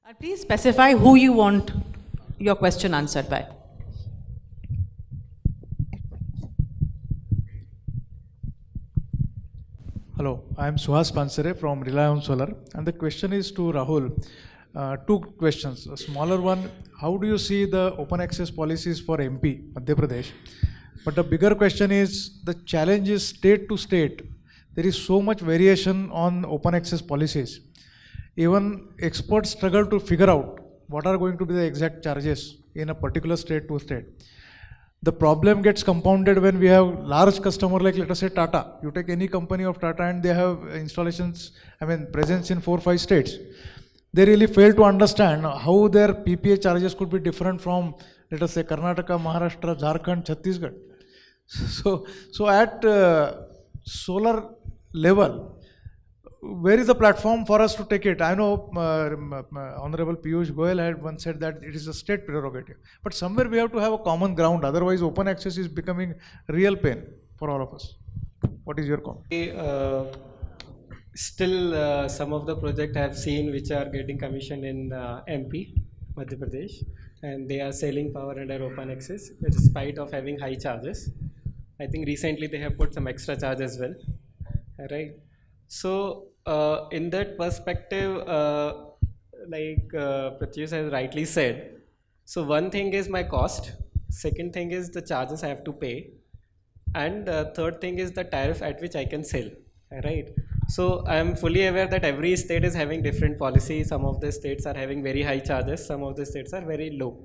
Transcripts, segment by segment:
Please specify who you want your question answered by. Hello, I am Suhas Pansare from Reliance Solar, and the question is to Rahul. Two questions. A smaller one, how do you see the open access policies for MP, Madhya Pradesh? But the bigger question is, the challenge is state to state. There is so much variation on open access policies. Even experts struggle to figure out what are going to be the exact charges in a particular state to state. The problem gets compounded when we have large customer like, let us say, Tata. You take any company of Tata and they have installations, presence in 4 or 5 states. They really fail to understand how their PPA charges could be different from, let us say, Karnataka, Maharashtra, Jharkhand, Chhattisgarh. So at solar level, where is the platform for us to take it? I know Honorable Piyush Goyal had once said that it is a state prerogative. But somewhere we have to have a common ground. Otherwise, open access is becoming real pain for all of us. What is your comment? Still, some of the projects I have seen which are getting commissioned in MP, Madhya Pradesh, and they are selling power under open access, in spite of having high charges. I think recently they have put some extra charge as well, right? So, in that perspective, like Pratyush has rightly said, so one thing is my cost, second thing is the charges I have to pay, and third thing is the tariff at which I can sell, right? So I am fully aware that every state is having different policies. Some of the states are having very high charges, some of the states are very low.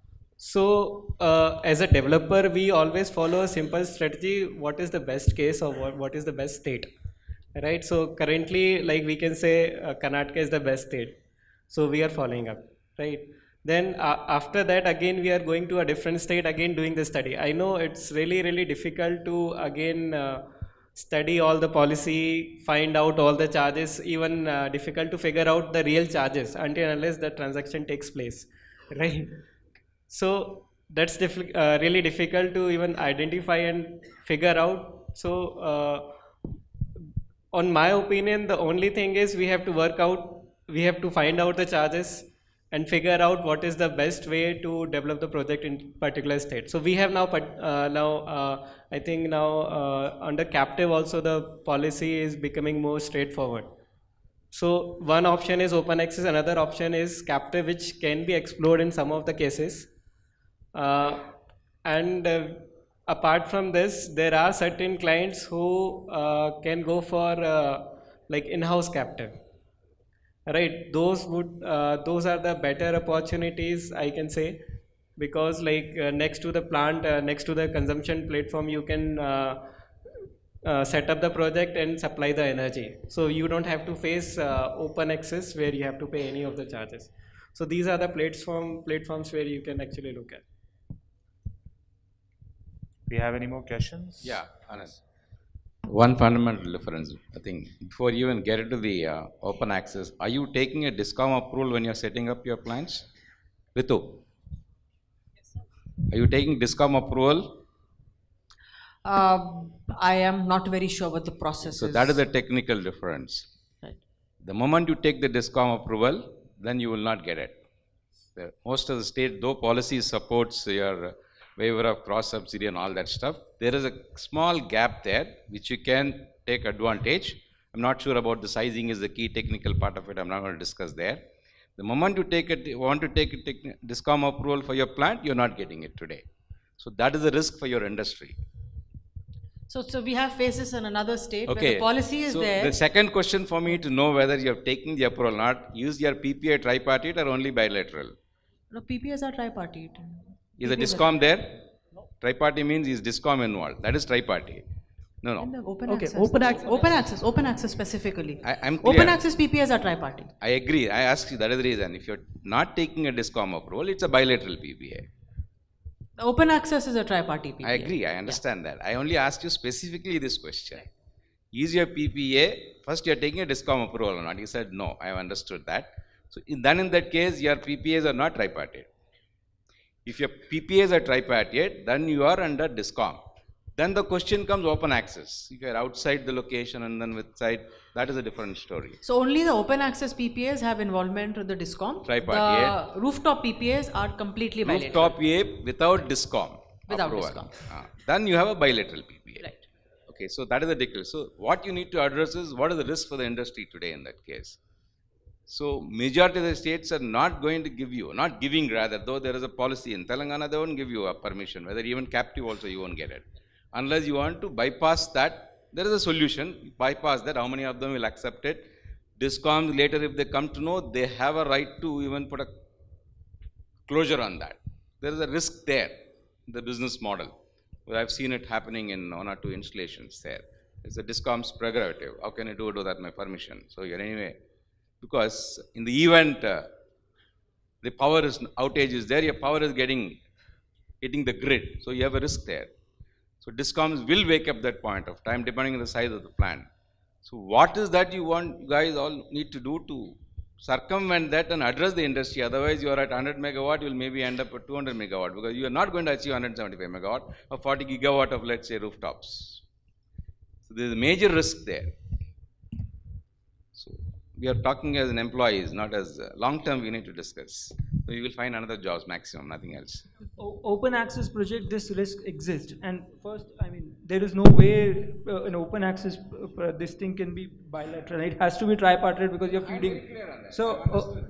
So as a developer, we always follow a simple strategy: what is the best case or what is the best state, right? So currently, like we can say Karnataka is the best state, so we are following up, right? Then after that, again we are going to a different state, again doing the study. I know it's really difficult to again study all the policy, find out all the charges, even difficult to figure out the real charges until unless the transaction takes place, right? So that's really difficult to even identify and figure out. So on my opinion, the only thing is we have to work out, we have to find out the charges and figure out what is the best way to develop the project in particular state. So we have now, I think now under captive also the policy is becoming more straightforward. So one option is open access, another option is captive, which can be explored in some of the cases. Apart from this, there are certain clients who can go for like in-house captive. Right, those are the better opportunities, I can say, because like next to the plant, next to the consumption platform, you can set up the project and supply the energy. So you don't have to face open access where you have to pay any of the charges. So these are the platforms where you can actually look at. Do you have any more questions? Yeah, Anand. One fundamental difference, I think, before you even get into the open access, are you taking a DISCOM approval when you're setting up your plants? Ritu? Yes, sir. Are you taking DISCOM approval? I am not very sure what the process is. So that is the technical difference. Right. The moment you take the DISCOM approval, then you will not get it. Most of the state, though policy supports your waiver of cross subsidy and all that stuff, there is a small gap there which you can take advantage. I'm not sure about the sizing is the key technical part of it. I'm not going to discuss there. The moment you want to take a DISCOM approval for your plant, you're not getting it today. So that is a risk for your industry. So we have phases in another state Okay. where the policy is so there. The second question for me to know whether you're taking the approval or not, use your PPA tripartite or only bilateral? No, PPAs are tripartite. Is a DISCOM there? No. Tripartite means is DISCOM involved. That is tripartite. No. In the open Okay, access. Open access specifically. I'm clear. Open access PPAs are tripartite. I agree. I asked you, that is the reason. If you're not taking a DISCOM approval, it's a bilateral PPA. The open access is a tripartite PPA. I agree. I understand that. I only asked you specifically this question. Is your PPA, first you're taking a DISCOM approval or not? You said no. I have understood that. So then in that case, your PPAs are not tripartite. If your PPAs are tripartite, then you are under DISCOM. Then the question comes open access. If you are outside the location and then with site, that is a different story. So only the open access PPAs have involvement with the DISCOM. Tripartite, The rooftop PPAs are completely bilateral. Rooftop PA without DISCOM. Without approval. DISCOM. Then you have a bilateral PPA. Right. Okay, so that is the difference. So what you need to address is what is the risk for the industry today in that case. So majority of the states are not going to give you, not giving rather, though there is a policy in Telangana, they won't give you a permission, whether even captive also you won't get it. Unless you want to bypass that, there is a solution, bypass that, how many of them will accept it. DISCOMs later if they come to know, they have a right to even put a closure on that. There is a risk there, the business model. Well, I've seen it happening in 1 or 2 installations there. It's a DISCOM's prerogative. How can I do it without my permission? So anyway, because in the event the power is outage is there, your power is hitting the grid. So you have a risk there. So DISCOMs will wake up that point of time depending on the size of the plant. So what is that you want, you guys all need to do to circumvent that and address the industry? Otherwise you are at 100 megawatt, you will maybe end up at 200 megawatt because you are not going to achieve 175 megawatt or 40 gigawatt of, let's say, rooftops. So there is a major risk there. So we are talking as an employees, not as long term we need to discuss. So you will find another jobs maximum, nothing else. Open access project, this risk exists. And first, I mean, there is no way an open access, this thing can be bilateral. It has to be tripartite because you're feeding. So,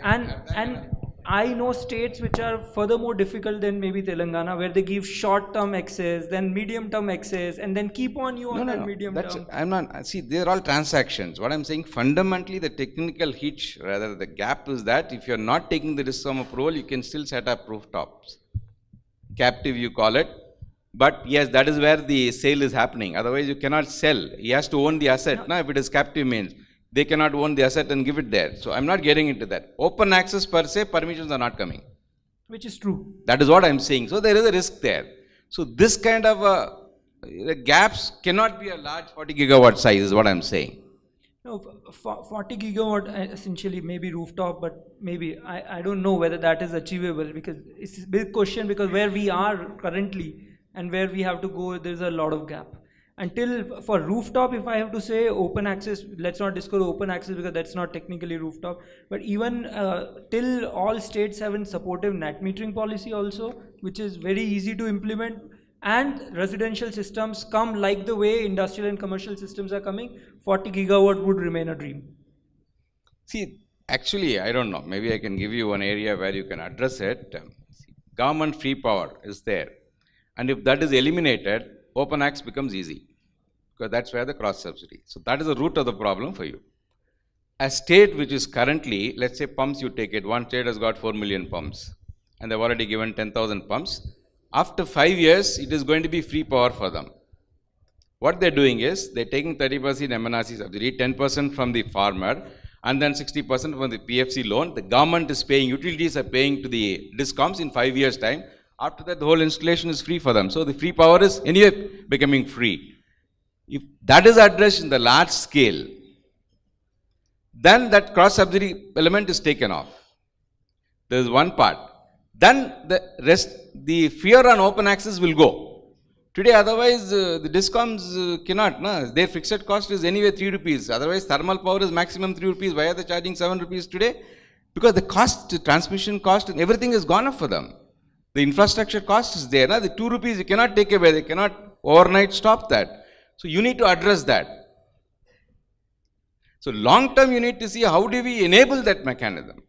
and I know states which are furthermore difficult than maybe Telangana, where they give short-term access, then medium-term access, and then keep on you on that medium term. I'm not, see, they're all transactions. What I'm saying, fundamentally, the technical hitch, rather the gap is that if you're not taking the DISCOM approval, you can still set up rooftops. Captive, you call it. But yes, that is where the sale is happening. Otherwise, you cannot sell. He has to own the asset. Now, if it is captive means, they cannot own the asset and give it there. So I'm not getting into that. Open access per se, permissions are not coming. Which is true. That is what I'm saying. So there is a risk there. So this kind of gaps cannot be a large 40 gigawatt size is what I'm saying. No, 40 gigawatt essentially maybe rooftop, but maybe I don't know whether that is achievable because it's a big question because where we are currently and where we have to go, there's a lot of gap. Until for rooftop, if I have to say open access, let's not discuss open access because that's not technically rooftop, but even till all states have a supportive net metering policy also, which is very easy to implement, and residential systems come like the way industrial and commercial systems are coming, 40 gigawatt would remain a dream. See, actually, I don't know, maybe I can give you one area where you can address it. Government free power is there, and if that is eliminated, open access becomes easy. Because that's where the cross subsidy. So that is the root of the problem for you. A state which is currently, let's say pumps you take it, one state has got 4 million pumps and they've already given 10,000 pumps. After 5 years, it is going to be free power for them. What they're doing is, they're taking 30% MNRC subsidy, 10% from the farmer and then 60% from the PFC loan. The government is paying, utilities are paying to the DISCOMs in 5 years time. After that, the whole installation is free for them. So the free power is anyway becoming free. If that is addressed in the large scale, then that cross subsidy element is taken off. There is one part. Then the rest, the fear on open access will go. Today, otherwise, the DISCOMs cannot. No? Their fixed cost is anyway 3 rupees. Otherwise, thermal power is maximum 3 rupees. Why are they charging 7 rupees today? Because the cost, the transmission cost, and everything has gone up for them. The infrastructure cost is there. No? The 2 rupees you cannot take away. They cannot overnight stop that. So you need to address that. So long term you need to see how do we enable that mechanism.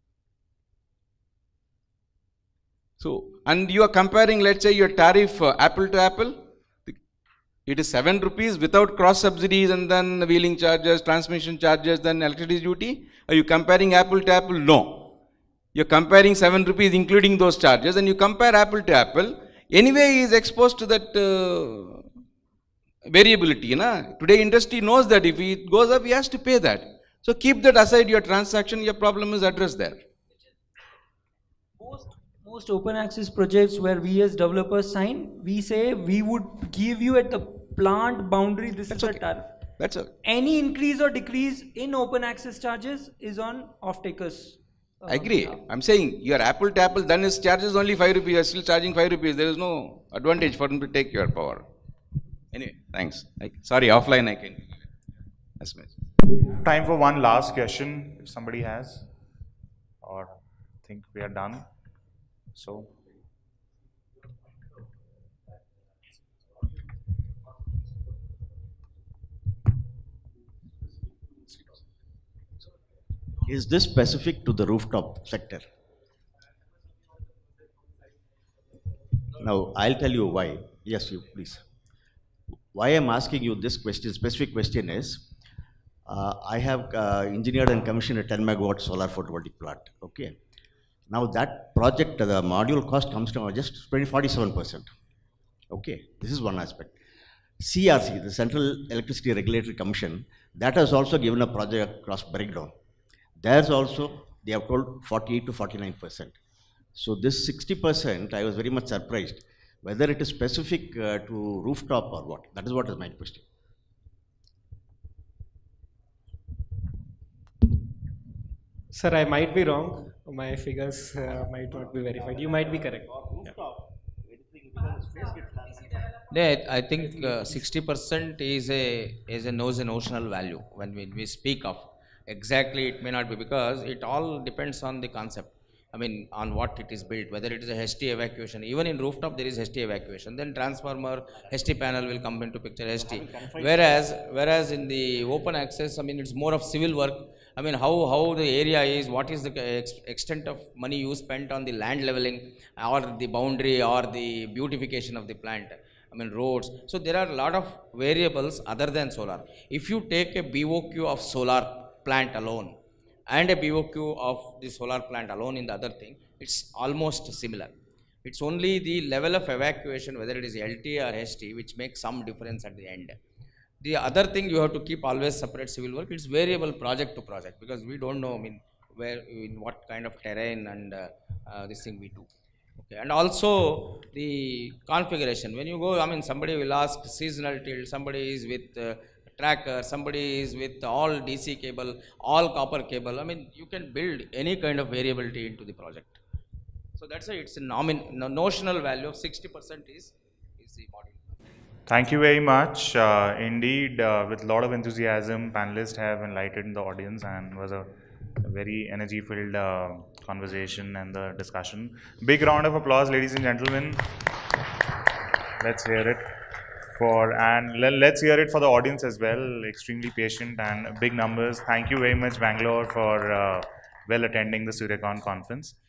So, and you are comparing, let's say, your tariff apple to apple. It is 7 rupees without cross subsidies and then wheeling charges, transmission charges, then electricity duty. Are you comparing apple to apple? No. You are comparing 7 rupees including those charges, and you compare apple to apple. Anyway, he is exposed to that variability. Na? Today industry knows that if it goes up, he has to pay that. So keep that aside your transaction, your problem is addressed there. Most open access projects where we as developers sign, we say we would give you at the plant boundary, this is the tariff. That's okay. Any increase or decrease in open access charges is on off-takers. I agree. I'm saying your apple to apple, then his charges only 5 rupees, you are still charging 5 rupees. There is no advantage for him to take your power. Anyway, thanks. Sorry, offline I can. That's my. Time for one last question, if somebody has, or think we are done. So. Is this specific to the rooftop sector? Now, I'll tell you why. Yes, you please. Why I'm asking you this question, specific question is, I have engineered and commissioned a 10 megawatt solar photovoltaic plant, okay? Now that project, the module cost comes to just 47%, okay? This is one aspect. CRC, the Central Electricity Regulatory Commission, that has also given a project cost breakdown. There's also, they have told 48 to 49%. So this 60%, I was very much surprised, whether it is specific to rooftop or what. That is what is my question. Sir, I might be wrong. My figures might not be verified. You might be correct. Yeah, I think 60% is a notional value when we speak of. Exactly, it may not be, because it all depends on the concept. I mean, on what it is built, whether it is a HT evacuation. Even in rooftop, there is HT evacuation. Then transformer, HT panel will come into picture, HT. Whereas in the open access, I mean, it's more of civil work. I mean, how the area is, what is the extent of money you spent on the land leveling, or the boundary, or the beautification of the plant. I mean, roads. So there are a lot of variables other than solar. If you take a BOQ of solar plant alone, and a BOQ of the solar plant alone in the other thing, it's almost similar. It's only the level of evacuation, whether it is LT or HT, which makes some difference at the end. The other thing, you have to keep always separate civil work. It's variable project to project, because we don't know, I mean, in what kind of terrain and this thing we do. Okay. And also the configuration. When you go, I mean, somebody will ask seasonal tilt, somebody is with tracker, somebody is with all DC cable, all copper cable. I mean, you can build any kind of variability into the project. So that's why it's a notional value of 60% is the module. Thank you very much. Indeed, with a lot of enthusiasm, panelists have enlightened the audience, and was a very energy-filled conversation and the discussion. Big round of applause, ladies and gentlemen. Let's hear it. Let's hear it for the audience as well. Extremely patient and big numbers. Thank you very much, Bangalore, for well attending the Suryacon conference.